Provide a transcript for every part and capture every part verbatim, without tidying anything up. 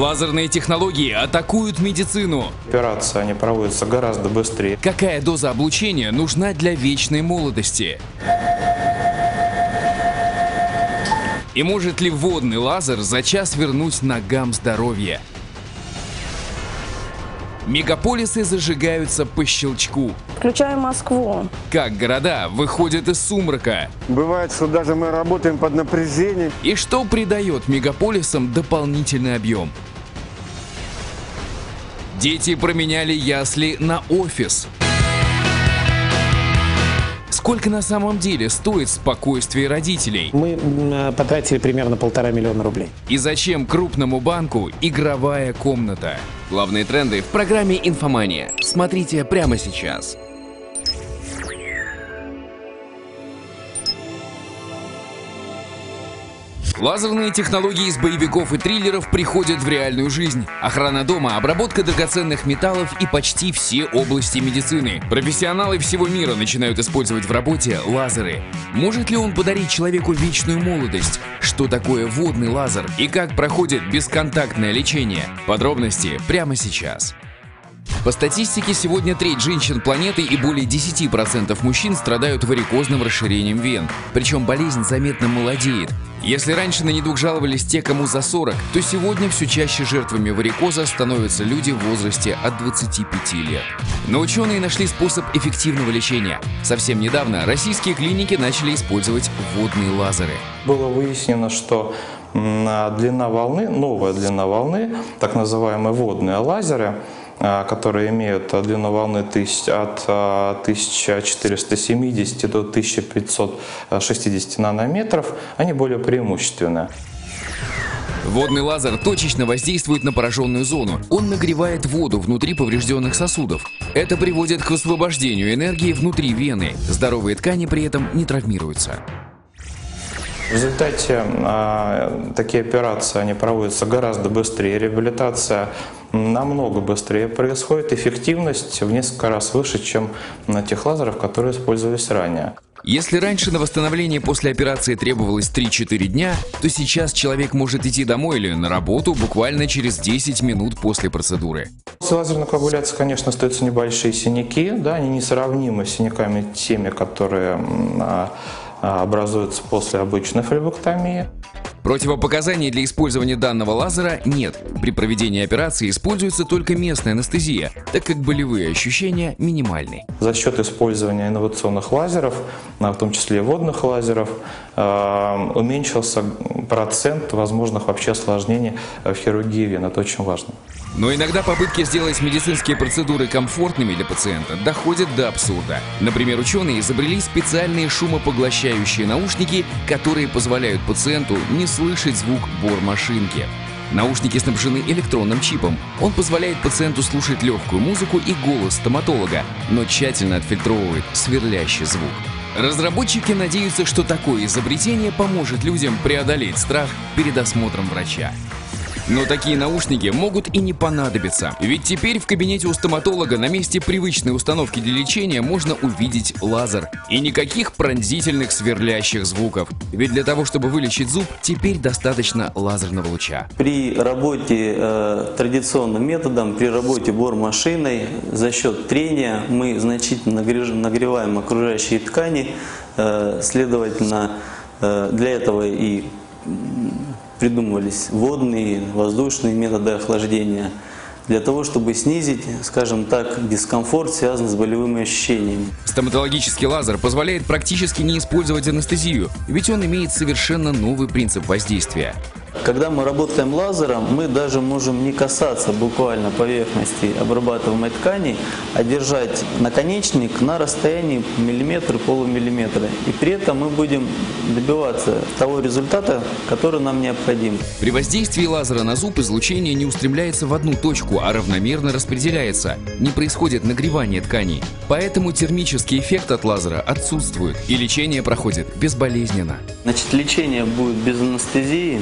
Лазерные технологии атакуют медицину. Операции они проводятся гораздо быстрее. Какая доза облучения нужна для вечной молодости? И может ли водный лазер за час вернуть ногам здоровье? Мегаполисы зажигаются по щелчку. Включаем Москву. Как города выходят из сумрака? Бывает, что даже мы работаем под напряжением. И что придает мегаполисам дополнительный объем? Дети променяли ясли на офис. Сколько на самом деле стоит спокойствие родителей? Мы потратили примерно полтора миллиона рублей. И зачем крупному банку игровая комната? Главные тренды в программе «Инфомания». Смотрите прямо сейчас. Лазерные технологии из боевиков и триллеров приходят в реальную жизнь. Охрана дома, обработка драгоценных металлов и почти все области медицины. Профессионалы всего мира начинают использовать в работе лазеры. Может ли он подарить человеку вечную молодость? Что такое водный лазер и как проходит бесконтактное лечение? Подробности прямо сейчас. По статистике, сегодня треть женщин планеты и более десяти процентов мужчин страдают варикозным расширением вен. Причем болезнь заметно молодеет. Если раньше на недуг жаловались те, кому за сорок, то сегодня все чаще жертвами варикоза становятся люди в возрасте от двадцати пяти лет. Но ученые нашли способ эффективного лечения. Совсем недавно российские клиники начали использовать водные лазеры. Было выяснено, что длина волны, новая длина волны, так называемые водные лазеры, которые имеют длину волны от тысячи четырёхсот семидесяти до тысячи пятисот шестидесяти нанометров, они более преимущественны. Водный лазер точечно воздействует на пораженную зону. Он нагревает воду внутри поврежденных сосудов. Это приводит к высвобождению энергии внутри вены. Здоровые ткани при этом не травмируются. В результате э, такие операции они проводятся гораздо быстрее, реабилитация намного быстрее происходит, эффективность в несколько раз выше, чем на тех лазеров, которые использовались ранее. Если раньше на восстановление после операции требовалось три-четыре дня, то сейчас человек может идти домой или на работу буквально через десять минут после процедуры. После лазерной коагуляции, конечно, остаются небольшие синяки, да, они несравнимы с синяками теми, которые э, образуются после обычной флебоктомии. Противопоказаний для использования данного лазера нет. При проведении операции используется только местная анестезия, так как болевые ощущения минимальны. За счет использования инновационных лазеров, в том числе и водных лазеров, уменьшился процент возможных вообще осложнений в хирургии вен. Это очень важно. Но иногда попытки сделать медицинские процедуры комфортными для пациента доходят до абсурда. Например, ученые изобрели специальные шумопоглощающие наушники, которые позволяют пациенту не слышать звук бормашинки. Наушники снабжены электронным чипом. Он позволяет пациенту слушать легкую музыку и голос стоматолога, но тщательно отфильтровывает сверлящий звук. Разработчики надеются, что такое изобретение поможет людям преодолеть страх перед осмотром врача. Но такие наушники могут и не понадобиться, ведь теперь в кабинете у стоматолога на месте привычной установки для лечения можно увидеть лазер. И никаких пронзительных сверлящих звуков, ведь для того, чтобы вылечить зуб, теперь достаточно лазерного луча. При работе э, традиционным методом, при работе бормашиной, за счет трения мы значительно нагреваем окружающие ткани, э, следовательно, э, для этого и придумывались водные, воздушные методы охлаждения, для того, чтобы снизить, скажем так, дискомфорт, связанный с болевыми ощущениями. Стоматологический лазер позволяет практически не использовать анестезию, ведь он имеет совершенно новый принцип воздействия. Когда мы работаем лазером, мы даже можем не касаться буквально поверхности обрабатываемой ткани, а держать наконечник на расстоянии миллиметра-полумиллиметра. И при этом мы будем добиваться того результата, который нам необходим. При воздействии лазера на зуб излучение не устремляется в одну точку, а равномерно распределяется. Не происходит нагревание тканей. Поэтому термический эффект от лазера отсутствует, и лечение проходит безболезненно. Значит, лечение будет без анестезии.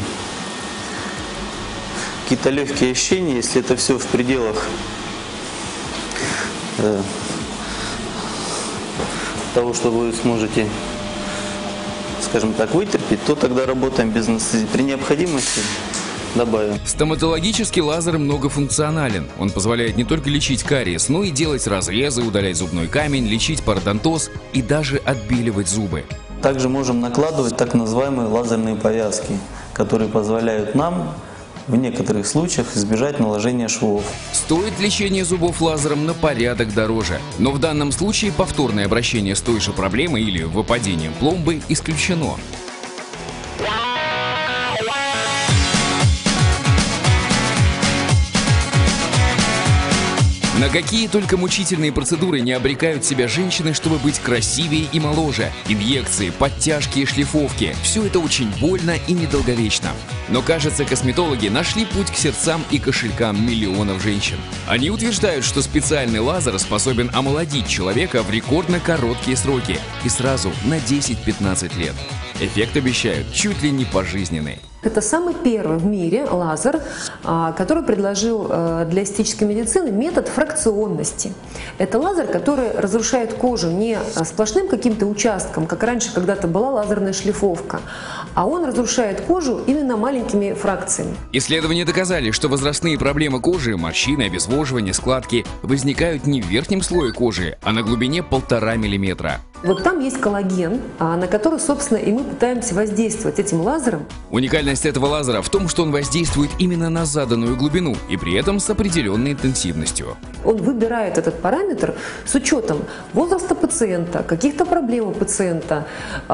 Какие-то легкие ощущения, если это все в пределах э, того, что вы сможете, скажем так, вытерпеть, то тогда работаем без анестезии. При необходимости добавим. Стоматологический лазер многофункционален. Он позволяет не только лечить кариес, но и делать разрезы, удалять зубной камень, лечить пародонтоз и даже отбеливать зубы. Также можем накладывать так называемые лазерные повязки, которые позволяют нам в некоторых случаях избежать наложения швов. Стоит лечение зубов лазером на порядок дороже. Но в данном случае повторное обращение с той же проблемой или выпадением пломбы исключено. На какие только мучительные процедуры не обрекают себя женщины, чтобы быть красивее и моложе. Инъекции, подтяжки и шлифовки – все это очень больно и недолговечно. Но, кажется, косметологи нашли путь к сердцам и кошелькам миллионов женщин. Они утверждают, что специальный лазер способен омолодить человека в рекордно короткие сроки и сразу на десять-пятнадцать лет. Эффект обещают чуть ли не пожизненный. Это самый первый в мире лазер, который предложил для эстетической медицины метод фракционности. Это лазер, который разрушает кожу не сплошным каким-то участком, как раньше когда-то была лазерная шлифовка, а он разрушает кожу именно маленькими фракциями. Исследования доказали, что возрастные проблемы кожи, морщины, обезвоживание, складки возникают не в верхнем слое кожи, а на глубине полтора миллиметра. Вот там есть коллаген, на который, собственно, и мы пытаемся воздействовать этим лазером. Уникальность этого лазера в том, что он воздействует именно на заданную глубину и при этом с определенной интенсивностью. Он выбирает этот параметр с учетом возраста пациента, каких-то проблем у пациента,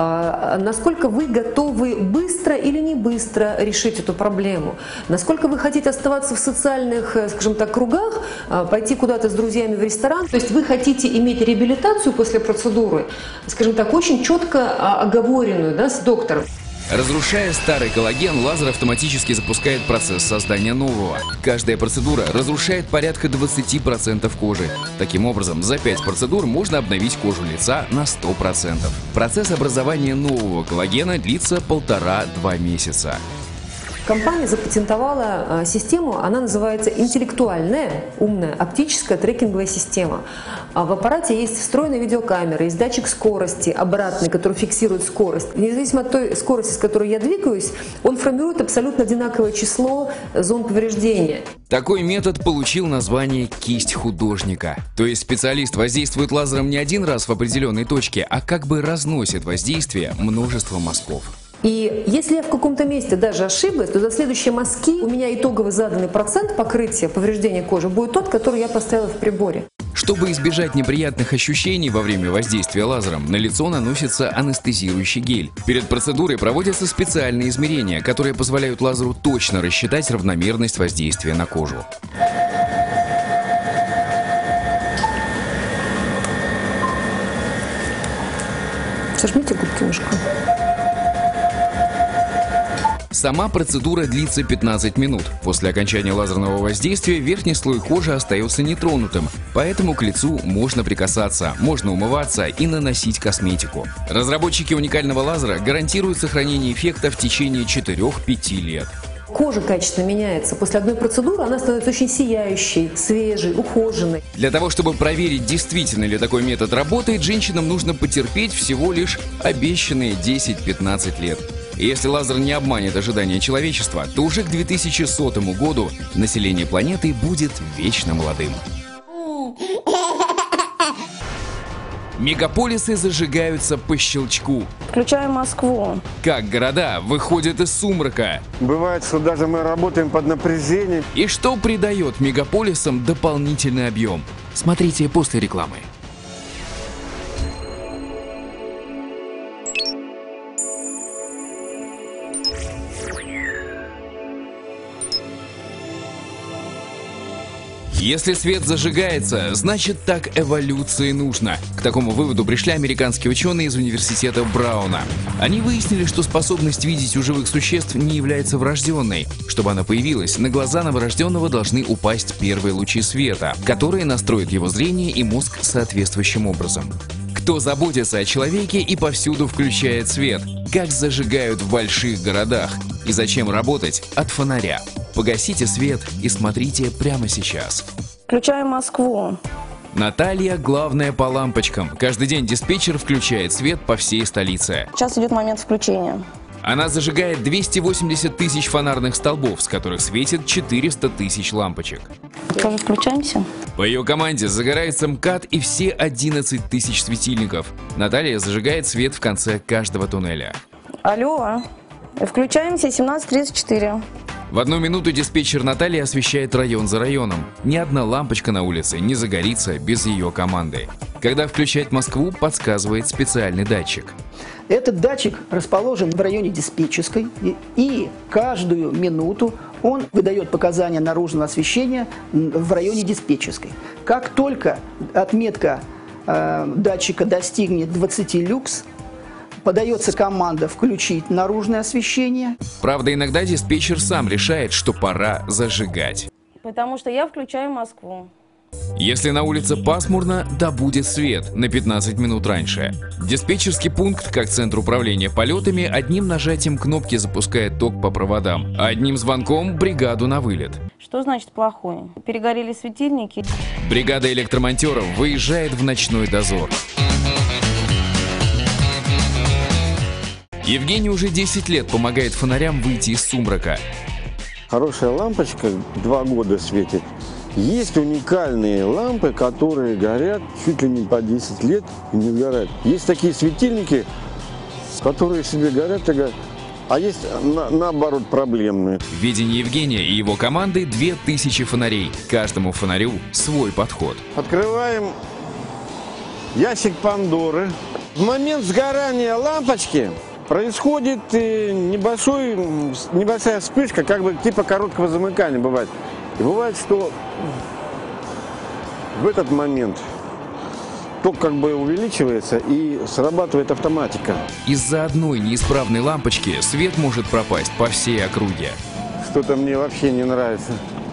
насколько вы готовы быстро или не быстро решить эту проблему, насколько вы хотите оставаться в социальных, скажем так, кругах, пойти куда-то с друзьями в ресторан. То есть вы хотите иметь реабилитацию после процедуры, скажем так, очень четко оговоренную, да, с доктором. Разрушая старый коллаген, лазер автоматически запускает процесс создания нового. Каждая процедура разрушает порядка двадцати процентов кожи. Таким образом, за пять процедур можно обновить кожу лица на сто процентов. Процесс образования нового коллагена длится полтора-два месяца. Компания запатентовала систему, она называется интеллектуальная, умная, оптическая трекинговая система. В аппарате есть встроенная видеокамера, есть датчик скорости обратный, который фиксирует скорость. Независимо от той скорости, с которой я двигаюсь, он формирует абсолютно одинаковое число зон повреждения. Такой метод получил название «кисть художника». То есть специалист воздействует лазером не один раз в определенной точке, а как бы разносит воздействие множество мазков. И если я в каком-то месте даже ошиблась, то за следующие мазки у меня итоговый заданный процент покрытия повреждения кожи будет тот, который я поставила в приборе. Чтобы избежать неприятных ощущений во время воздействия лазером, на лицо наносится анестезирующий гель. Перед процедурой проводятся специальные измерения, которые позволяют лазеру точно рассчитать равномерность воздействия на кожу. Сожмите губки мешком. Сама процедура длится пятнадцать минут. После окончания лазерного воздействия верхний слой кожи остается нетронутым, поэтому к лицу можно прикасаться, можно умываться и наносить косметику. Разработчики уникального лазера гарантируют сохранение эффекта в течение четырёх-пяти лет. Кожа качественно меняется. После одной процедуры она становится очень сияющей, свежей, ухоженной. Для того, чтобы проверить, действительно ли такой метод работает, женщинам нужно потерпеть всего лишь обещанные десять-пятнадцать лет. И если лазер не обманет ожидания человечества, то уже к две тысячи сотому году население планеты будет вечно молодым. Мегаполисы зажигаются по щелчку. Включаем Москву. Как города выходят из сумрака. Бывает, что даже мы работаем под напряжением. И что придает мегаполисам дополнительный объем? Смотрите после рекламы. Если свет зажигается, значит так эволюции нужно. К такому выводу пришли американские ученые из университета Брауна. Они выяснили, что способность видеть у живых существ не является врожденной. Чтобы она появилась, на глаза новорожденного должны упасть первые лучи света, которые настроят его зрение и мозг соответствующим образом. Кто заботится о человеке и повсюду включает свет? Как зажигают в больших городах? И зачем работать от фонаря? Погасите свет и смотрите прямо сейчас. Включаем Москву. Наталья – главная по лампочкам. Каждый день диспетчер включает свет по всей столице. Сейчас идет момент включения. Она зажигает двести восемьдесят тысяч фонарных столбов, с которых светит четыреста тысяч лампочек. Тоже включаемся. По ее команде загорается МКАД и все одиннадцать тысяч светильников. Наталья зажигает свет в конце каждого туннеля. Алло, включаемся, семнадцать тридцать четыре. В одну минуту диспетчер Наталья освещает район за районом. Ни одна лампочка на улице не загорится без ее команды. Когда включать Москву, подсказывает специальный датчик. Этот датчик расположен в районе диспетчерской, и, и каждую минуту он выдает показания наружного освещения в районе диспетчерской. Как только отметка э, датчика достигнет двадцати люкс, подается команда включить наружное освещение. Правда, иногда диспетчер сам решает, что пора зажигать. Потому что я включаю Москву. Если на улице пасмурно, да будет свет на пятнадцать минут раньше. Диспетчерский пункт, как центр управления полетами, одним нажатием кнопки запускает ток по проводам, а одним звонком бригаду на вылет. Что значит плохой? Перегорели светильники. Бригада электромонтеров выезжает в ночной дозор. Евгений уже десять лет помогает фонарям выйти из сумрака. Хорошая лампочка два года светит. Есть уникальные лампы, которые горят чуть ли не по десять лет и не сгорают. Есть такие светильники, которые себе горят и горят. А есть на, наоборот проблемные. В видении Евгения и его команды две тысячи фонарей. Каждому фонарю свой подход. Открываем ящик Пандоры. В момент сгорания лампочки происходит небольшой, небольшая вспышка, как бы типа короткого замыкания бывает. И бывает, что в этот момент ток как бы увеличивается и срабатывает автоматика. Из-за одной неисправной лампочки свет может пропасть по всей округе. Что-то мне вообще не нравится.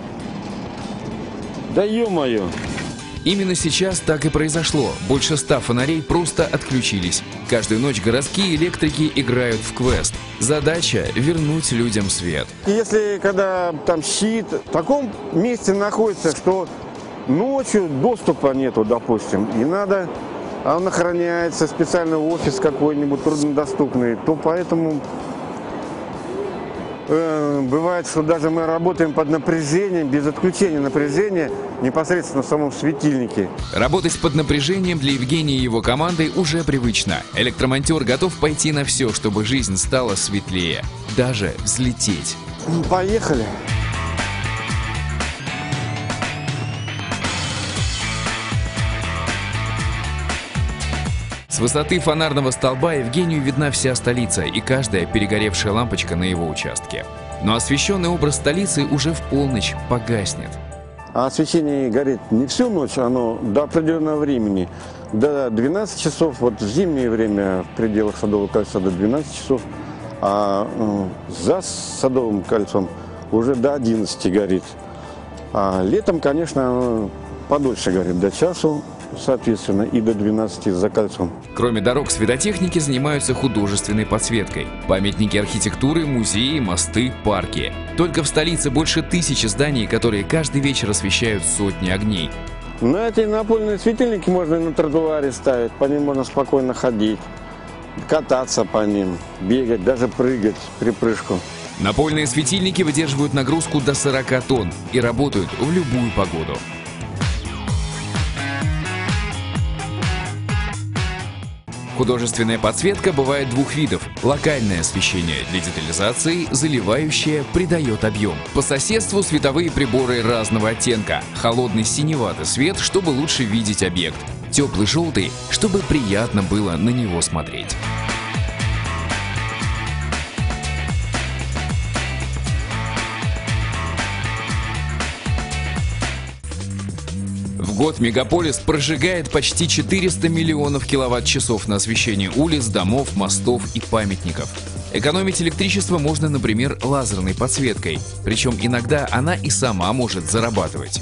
Да ё-моё! Именно сейчас так и произошло. Больше ста фонарей просто отключились. Каждую ночь городские электрики играют в квест. Задача – вернуть людям свет. Если когда там щит в таком месте находится, что ночью доступа нету, допустим, и надо, а он охраняется, специальный офис какой-нибудь труднодоступный, то поэтому э, бывает, что даже мы работаем под напряжением, без отключения напряжения, непосредственно в самом светильнике. Работать под напряжением для Евгения и его команды уже привычно. Электромонтер готов пойти на все, чтобы жизнь стала светлее. Даже взлететь. Поехали! С высоты фонарного столба Евгению видна вся столица и каждая перегоревшая лампочка на его участке. Но освещенный образ столицы уже в полночь погаснет. А освещение горит не всю ночь, оно до определенного времени. До двенадцати часов, вот в зимнее время в пределах Садового кольца до двенадцати часов, а э, за Садовым кольцом уже до одиннадцати горит. А летом, конечно, оно подольше горит, до часу, соответственно, и до двенадцати за кольцом. Кроме дорог, светотехники занимаются художественной подсветкой. Памятники архитектуры, музеи, мосты, парки. Только в столице больше тысячи зданий, которые каждый вечер освещают сотни огней. На эти напольные светильники можно и на тротуаре ставить, по ним можно спокойно ходить, кататься по ним, бегать, даже прыгать в припрыжку. Напольные светильники выдерживают нагрузку до сорока тонн и работают в любую погоду. Художественная подсветка бывает двух видов. Локальное освещение для детализации, заливающее придает объем. По соседству световые приборы разного оттенка. Холодный синеватый свет, чтобы лучше видеть объект. Теплый желтый, чтобы приятно было на него смотреть. В год мегаполис прожигает почти четыреста миллионов киловатт-часов на освещение улиц, домов, мостов и памятников. Экономить электричество можно, например, лазерной подсветкой. Причем иногда она и сама может зарабатывать.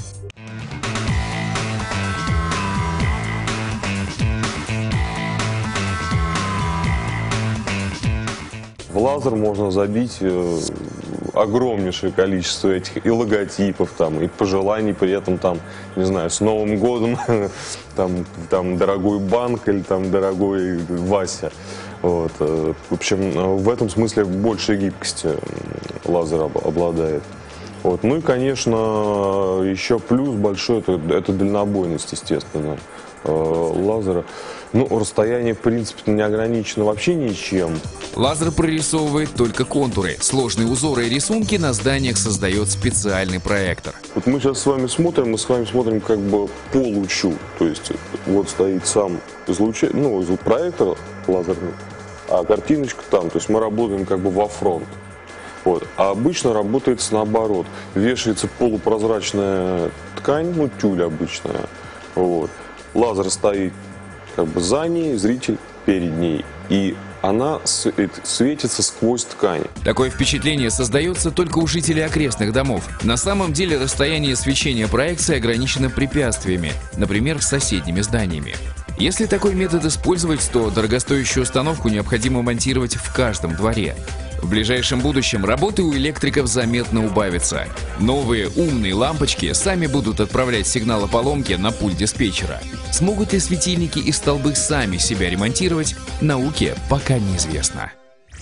В лазер можно забить огромнейшее количество этих и логотипов, там, и пожеланий при этом, там, не знаю, с Новым годом, там, там, дорогой банк или там, дорогой Вася. Вот. В общем, в этом смысле больше гибкости лазер обладает. Вот. Ну и, конечно, еще плюс большой это, это дальнобойность, естественно, лазера. Ну, расстояние, в принципе, не ограничено вообще ничем. Лазер прорисовывает только контуры. Сложные узоры и рисунки на зданиях создает специальный проектор. Вот мы сейчас с вами смотрим, мы с вами смотрим как бы по лучу. То есть вот стоит сам излуч... ну, проектор лазерный, а картиночка там. То есть мы работаем как бы во фронт. Вот. А обычно работает наоборот. Вешается полупрозрачная ткань, ну тюль обычная. Вот. Лазер стоит как бы за ней, зритель перед ней. И она светится сквозь ткань. Такое впечатление создается только у жителей окрестных домов. На самом деле расстояние свечения проекции ограничено препятствиями, например, соседними зданиями. Если такой метод использовать, то дорогостоящую установку необходимо монтировать в каждом дворе. В ближайшем будущем работы у электриков заметно убавится. Новые умные лампочки сами будут отправлять сигнал о поломке на пульт диспетчера. Смогут ли светильники и столбы сами себя ремонтировать, науке пока неизвестно.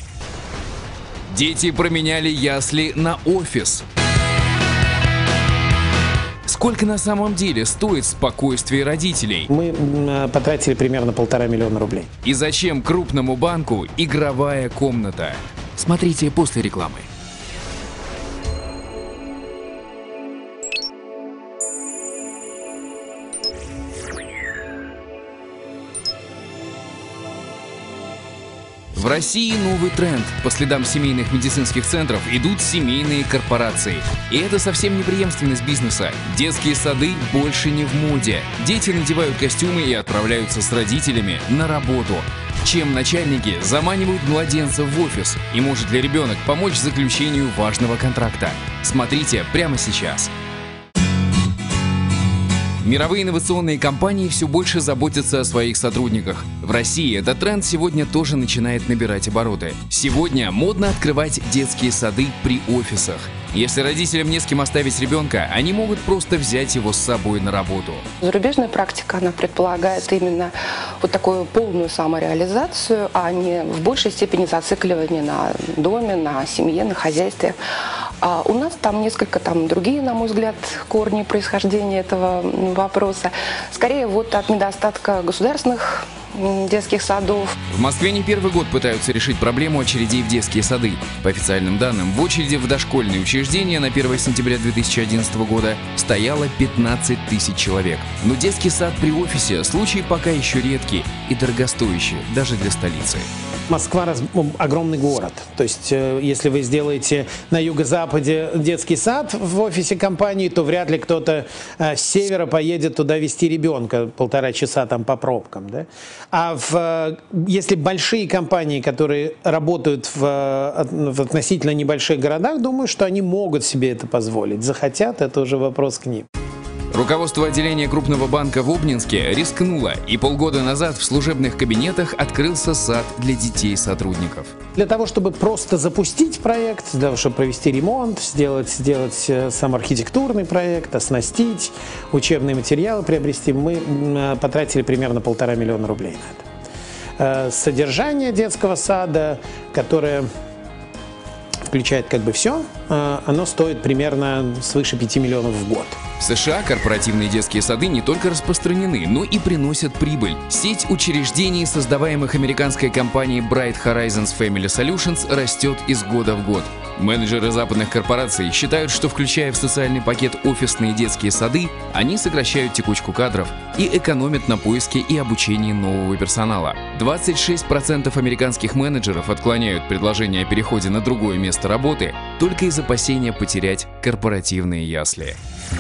Дети променяли ясли на офис. Сколько на самом деле стоит спокойствие родителей? Мы потратили примерно полтора миллиона рублей. И зачем крупному банку игровая комната? Смотрите после рекламы. В России новый тренд. По следам семейных медицинских центров идут семейные корпорации. И это совсем не преемственность бизнеса. Детские сады больше не в моде. Дети надевают костюмы и отправляются с родителями на работу. Чем начальники заманивают младенцев в офис? И может ли ребенок помочь заключению важного контракта? Смотрите прямо сейчас. Мировые инновационные компании все больше заботятся о своих сотрудниках. В России этот тренд сегодня тоже начинает набирать обороты. Сегодня модно открывать детские сады при офисах. Если родителям не с кем оставить ребенка, они могут просто взять его с собой на работу. Зарубежная практика, она предполагает именно вот такую полную самореализацию, а не в большей степени зацикливание на доме, на семье, на хозяйстве. А у нас там несколько там другие, на мой взгляд, корни происхождения этого вопроса. Скорее вот от недостатка государственных детских садов. В Москве не первый год пытаются решить проблему очередей в детские сады. По официальным данным, в очереди в дошкольные учреждения на первое сентября две тысячи одиннадцатого года стояло пятнадцать тысяч человек. Но детский сад при офисе – случай пока еще редкий и дорогостоящий, даже для столицы. Москва раз... огромный город. То есть, если вы сделаете на юго-западе детский сад в офисе компании, то вряд ли кто-то с севера поедет туда вести ребенка полтора часа там по пробкам. Да? А в... если большие компании, которые работают в... в относительно небольших городах, думаю, что они могут себе это позволить. Захотят, это уже вопрос к ним. Руководство отделения крупного банка в Обнинске рискнуло, и полгода назад в служебных кабинетах открылся сад для детей сотрудников. Для того, чтобы просто запустить проект, для того, чтобы провести ремонт, сделать, сделать сам архитектурный проект, оснастить, учебные материалы приобрести, мы потратили примерно полтора миллиона рублей на это. Содержание детского сада, которое включает как бы все, оно стоит примерно свыше пяти миллионов в год. В США корпоративные детские сады не только распространены, но и приносят прибыль. Сеть учреждений, создаваемых американской компанией Bright Horizons Family Solutions, растет из года в год. Менеджеры западных корпораций считают, что, включая в социальный пакет офисные детские сады, они сокращают текучку кадров и экономят на поиске и обучении нового персонала. двадцать шесть процентов американских менеджеров отклоняют предложение о переходе на другое место работы только из опасения потерять корпоративные ясли.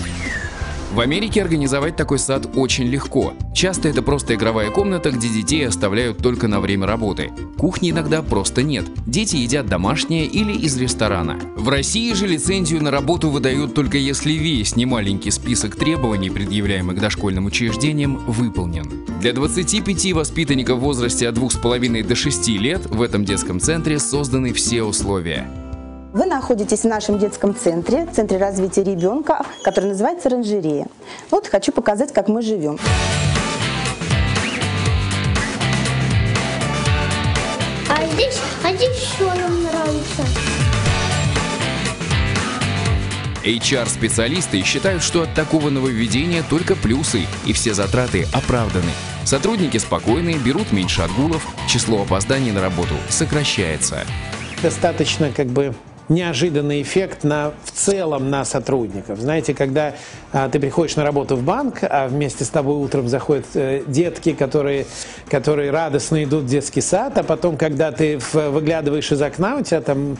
В Америке организовать такой сад очень легко. Часто это просто игровая комната, где детей оставляют только на время работы. Кухни иногда просто нет. Дети едят домашнее или из ресторана. В России же лицензию на работу выдают только если весь немаленький список требований, предъявляемых дошкольным учреждениям, выполнен. Для двадцати пяти воспитанников в возрасте от двух с половиной до шести лет в этом детском центре созданы все условия. Вы находитесь в нашем детском центре, центре развития ребенка, который называется «Оранжерея». Вот хочу показать, как мы живем. еще нам нравится. эйч ар-специалисты считают, что от такого нововведения только плюсы, и все затраты оправданы. Сотрудники спокойные, берут меньше отгулов, число опозданий на работу сокращается. Достаточно как бы неожиданный эффект на, в целом на сотрудников. Знаете, когда а, ты приходишь на работу в банк, а вместе с тобой утром заходят э, детки, которые, которые радостно идут в детский сад, а потом, когда ты в, выглядываешь из окна, у тебя там,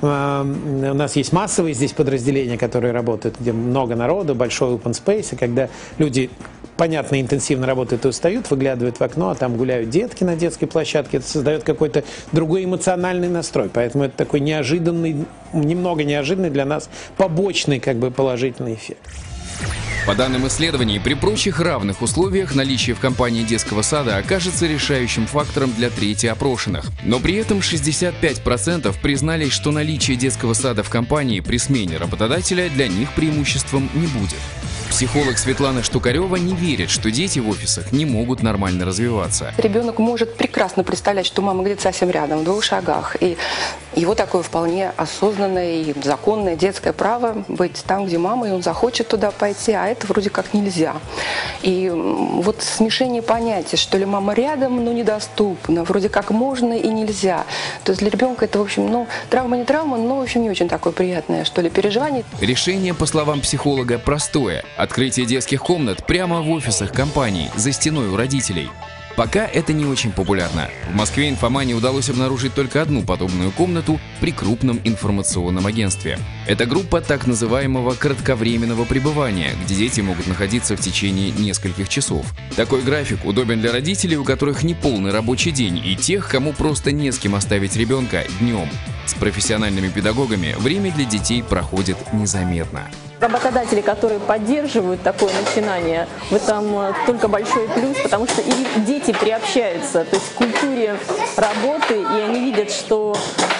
э, у нас есть массовые здесь подразделения, которые работают, где много народу, большой open space, и когда люди, понятно, интенсивно работают и устают, выглядывают в окно, а там гуляют детки на детской площадке, это создает какой-то другой эмоциональный настрой, поэтому это такой неожиданный, немного неожиданный для нас побочный как бы положительный эффект. По данным исследований, при прочих равных условиях наличие в компании детского сада окажется решающим фактором для трети опрошенных. Но при этом шестьдесят пять процентов признались, что наличие детского сада в компании при смене работодателя для них преимуществом не будет. Психолог Светлана Штукарева не верит, что дети в офисах не могут нормально развиваться. Ребенок может прекрасно представлять, что мама где-то совсем рядом, в двух шагах. И его такое вполне осознанное и законное детское право быть там, где мама, и он захочет туда пойти, а это вроде как нельзя. И вот смешение понятий, что ли мама рядом, но недоступна, вроде как можно и нельзя. То есть для ребенка это, в общем, ну, травма не травма, но, в общем, не очень такое приятное, что ли, переживание. Решение, по словам психолога, простое. Открытие детских комнат прямо в офисах компаний, за стеной у родителей. Пока это не очень популярно. В Москве Инфомане удалось обнаружить только одну подобную комнату при крупном информационном агентстве. Это группа так называемого кратковременного пребывания, где дети могут находиться в течение нескольких часов. Такой график удобен для родителей, у которых не полный рабочий день, и тех, кому просто не с кем оставить ребенка днем. С профессиональными педагогами время для детей проходит незаметно. Работодатели, которые поддерживают такое начинание, в этом только большой плюс, потому что и дети приобщаются, то есть к культуре работы, и они видят, что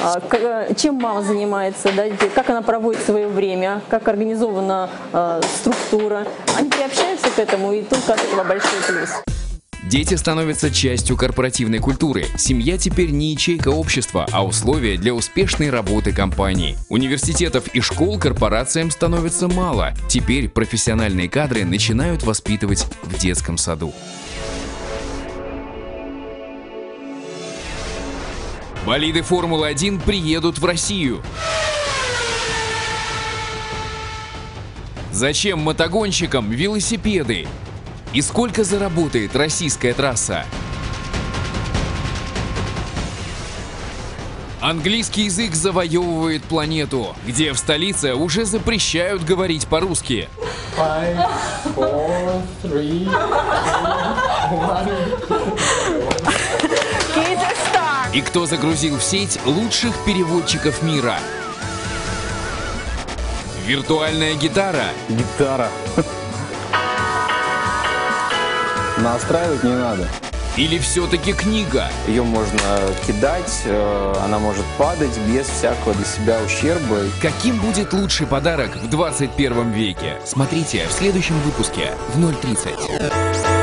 чем мама занимается, да, как она проводит свое время, как организована э, структура. Они приобщаются к этому, и только от этого большой плюс. Дети становятся частью корпоративной культуры. Семья теперь не ячейка общества, а условие для успешной работы компании. Университетов и школ корпорациям становится мало. Теперь профессиональные кадры начинают воспитывать в детском саду. Болиды Формулы один приедут в Россию. Зачем мотогонщикам велосипеды? И сколько заработает российская трасса? Английский язык завоевывает планету, где в столице уже запрещают говорить по-русски. Five, four, three, И кто загрузил в сеть лучших переводчиков мира? Виртуальная гитара. Гитара. Настраивать не надо. Или все-таки книга? Ее можно кидать, она может падать без всякого для себя ущерба. Каким будет лучший подарок в двадцать первом веке? Смотрите в следующем выпуске в ноль тридцать.